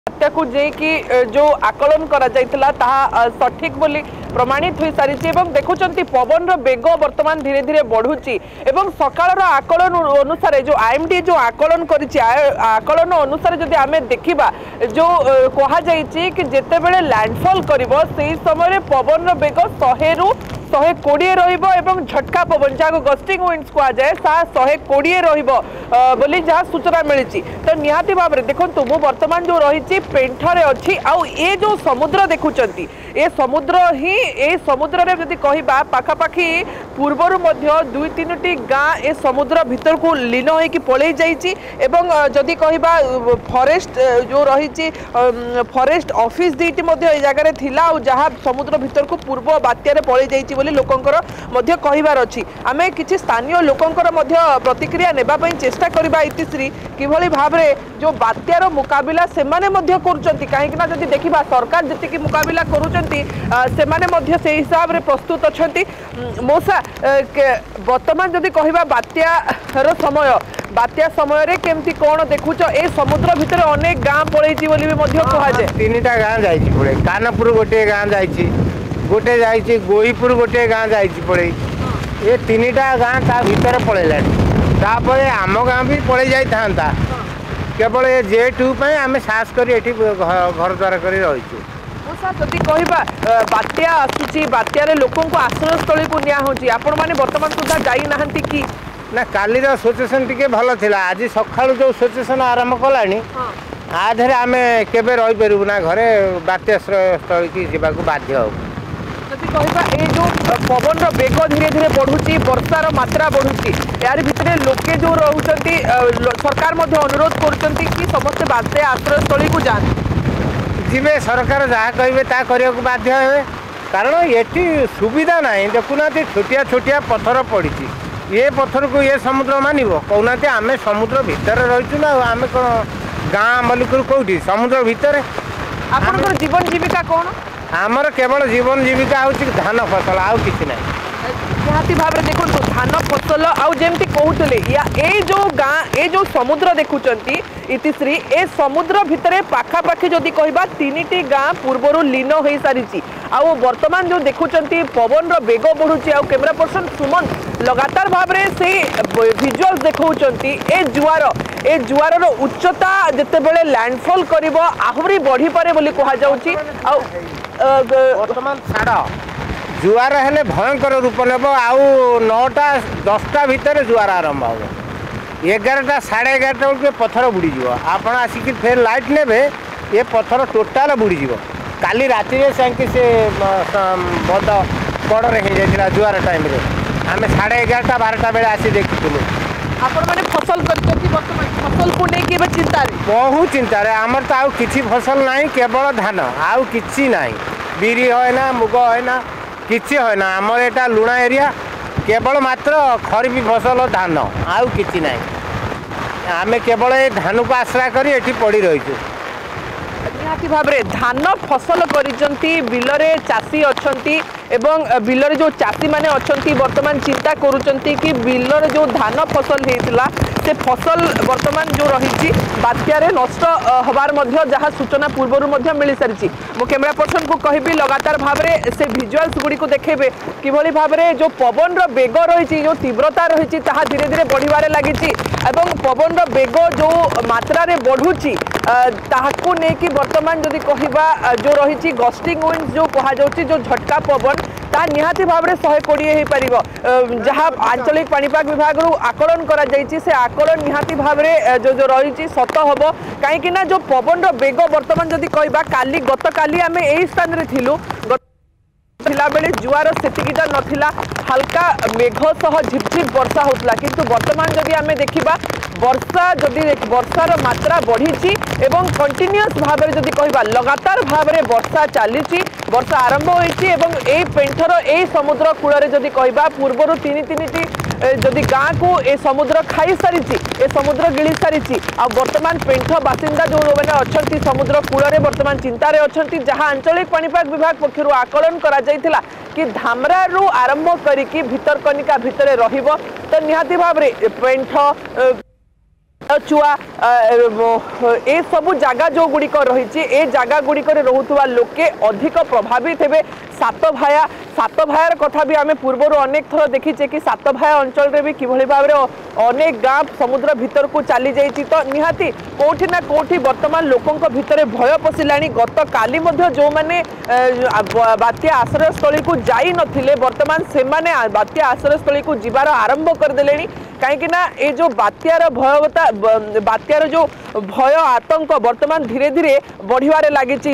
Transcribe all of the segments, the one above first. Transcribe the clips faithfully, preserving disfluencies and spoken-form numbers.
बात्या को जेकि जो आकलन करा जायतला ताहा सठिक बोली प्रमाणित हो सारी देखुं पवन रेग बर्तमान धीरे धीरे बढ़ुची सकाल आकलन अनुसार जो आईएमडी जो आकलन कर आकलन अनुसार जदि आम देखा जो कहुई कि जितेबले लैंडफॉल कर समय पवन बेग शहे रु शहे कोड़े झटका पवन जहाँ गस्टिंग विंड्स कहुए शहे कोड़े रोली जहाँ सूचना मिली तो निहाती भाव में देखो मु बर्तमान जो रही पेंठरे अच्छी आउ ये जो समुद्र देखुंट ए समुद्र ही ए समुद्र रे जदि कहबा पाखापाखि पूर्वर दुई तीन गाँ ए समुद्र भितर को लीन होइकी पलई जाइछि एवं जदि कहबा फॉरेस्ट जो रही फॉरेस्ट ऑफिस दीटी ए जगह थिला और जहाँ समुद्र भितर को पूर्व बात्यार पलई जाइछि बोली लोकंकर मध्य कहिबार अछि आमे किछि स्थानीय लोकंकर मध्य प्रतिक्रिया नेबा पई चेष्टा करबा इतिश्री किभली भाव रे जो बात्यार मुकाबिला सेमाने मध्य करूचंती काहेकि ना जदि देखिबा सरकार जति मुकाबिला करूचंती से माने मध्य से हिसाब रे प्रस्तुत अछंती मौसा वर्तमान जदि कहबा बात्यार समय बात्या समय रे केमती कोन देखुच ए समुद्र भितर अनेक गाँ पळैछि बोली भी मध्य कहा जाय तीनटा गाँ जाइछि पड़े कानपुर गोटे गाँ जाइछि गोटे जाइछि गोहीपुर गोटे गाँ जाइछि पड़े ये तीनटा गाँ ता भितर पळैलानी तापरे आम गाँ भी पळै जाई थांता केवल ए जे टू पय आमे साहस करी एठी घर द्वार करी रहिछु जदि कहबा बात्या आसुची बात्यारे लोकों को आश्रयस्थली को निया होची आपण माने वर्तमान सुधा जाई नाहंती कि ना कालीर सिचुएसन टिके भल थिला आज सकाळु जो सिचुएसन आरंभ कलानी आधरे आमे केबे रहि परबु ना घरे बात्याश्रयस्थली की जेबाकू बाध्य हो जदि कहबा ए जो पवन रो बेग धीरे धीरे बढ़ुची वर्षार मात्रा बढ़ुची यार भितरे लोके जो रहउचंती सरकार मध्ये अनुरोध करचंती कि समस्त बात्या आश्रयस्थली को जान जीवे सरकार जहाँ कहे ता करने को बाध्य हे कारण ये सुविधा ना देखुना छोटिया छोटिया पत्थर पड़ी ये पत्थर को ये समुद्र मानव कहना आम समुद्र भितर रहीचु ना आम कौन गाँ मलिकुर कौटी समुद्र भितर आपन जीवन जीविका कौन आमर केवल जीवन जीविका हूँ धान फसल आउ कि ना निहाती भाव में देखो धान फसल आउ जमती कहते या ए जो गाँ ए जो समुद्र देखुंट इतिश्री ए समुद्र भितर पाखापाखि जदि कहबा तीन टी गाँ पूर्वर लीन हो सारी आउ वर्तमान जो देखुंट पवन बेग बढ़ुची आउ कैमरा पर्सन सुमन लगातार भाव में से विजुअल देखौंट ए जुआर ए जुआर उच्चता जितेबले लैंडफॉल करिवो आहुरी बढ़ी पारे बोली कहा जाउची आउ वर्तमान छाड़ जुआर हेले भयंकर रूप नेब आउ नौटा दसटा भितर जुआर आरंभ हो एगारटा साढ़े एगारटा बेलू पत्थर बुड़ीज आप आसिक फेर लाइट नेबे ये पत्थर टोटाल बुड़ीज काली राति से बद बड़े हो जाता जुआर टाइम आम साढ़े एगारटा बारटा बेले आसी देखी आपण माने फसल करते फसल को लेकिन चिंता बहुत चिंतार आमर तो आउ किछि फसल नहीं केवल धान आउ किछि नहीं बिरी है ना मुग है ना किछि है ना आमर एटा लुणा एरिया केवल मात्र खरीफ फसल धान आउ किछि नहीं आमे केवल ए धान को आश्रा करी एठी पड़ी रहिछु निहाती भाव में धान फसल करिसंती बिलरे चासी अछंती एवं बिलरे जो चासी माने अछंती वर्तमान चिंता करूचंती कि बिलरे जो धान फसल हेतिला से फसल वर्तमान जो रही बात्यारे नष्ट हबार मध्य जहाँ सूचना पूर्वर मध्य मिल सारी मो कैमरा पर्सन को कहबी लगातार भाव में से विजुअल्स गुड़ी को देखेबे किभली भाव में जो पवन रो बेग रही जो तीव्रता रही धीरे धीरे बढ़िबारे लागिछि एवं पवन रो बेग जो मात्रा रे बढ़ुछि ताहाकू नेकी वर्तमान जदि कहबा जो रही गस्टिंग विंड्स जो कहा जाउछि जो झटका पवन ता निहाती भाव में शहे कोड़े हो पार जहाँ आंचलिक पाणीपाग विभाग आकलन करा जाइछि से आकलन निहाती भाव में जो जो रही सत हम कहीं जो पवन रो बेग वर्तमान जदि कहबा काली गत काली आम यही स्थान रे थिलु थिला बेले जुआर सेतिकिटा नथिला हल्का मेघ सह झिपझिप वर्षा होतला किंतु वर्तमान जदि आमे देखिबा वर्षा जदि वर्षार मात्रा बढ़ी एवं कंटिन्यूअस भाव में जदि कहबा लगातार भाव में वर्षा चली वर्षा आरंभ होइछि एवं ए पेंठर ए समुद्र कूल रे जदि कहबा पूर्वर तीन तीन टी जदि गाँ को ए समुद्र खाई सारी ए समुद्र गिली सारी आ वर्तमान पेंठ बासिंदा जो मैंने अच्छा समुद्र कूल में वर्तमान चिंतार अच्छा जहाँ आंचलिक पाणीपाग विभाग पक्षर आकलन करा जाइथिला कि धामरा रु आरंभ करिकी भितरकनिका भितरे रहिबो तो निहाती भाव में पेंठ चुआ ए सबू जगह जो गुड़िक रही ए जगह गुड़िक रोथुवा लोके अधिक प्रभावित हेबे। सात भाया सात भायार कथा भी आम पूर्वर अनेक थर देखीचे कि सात भाया अंचल रे भी किभली भाव में अनेक गाँ समुद्र भीतर को चली जाइछि। तो निहाती कोठी ना कोठी वर्तमान लोकंक भितरे भय पशिलानी। गत काली मध्य जो माने बात्या आश्रय स्थली को जाई नथिले वर्तमान से माने बात्या आश्रय स्थली को जीवार आरंभ कर देलेनी। कहीं ना ये जो बात्यार भयवता बात्यार जो भय आतंक वर्तमान धीरे धीरे बढ़िबारे लागिछि।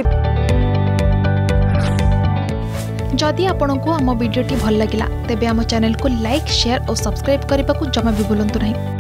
जदि आपंक आम भिडी भल लगा तेब आम चैनल को लाइक शेयर और सब्सक्राइब करने को जमा भी भूलु नहीं।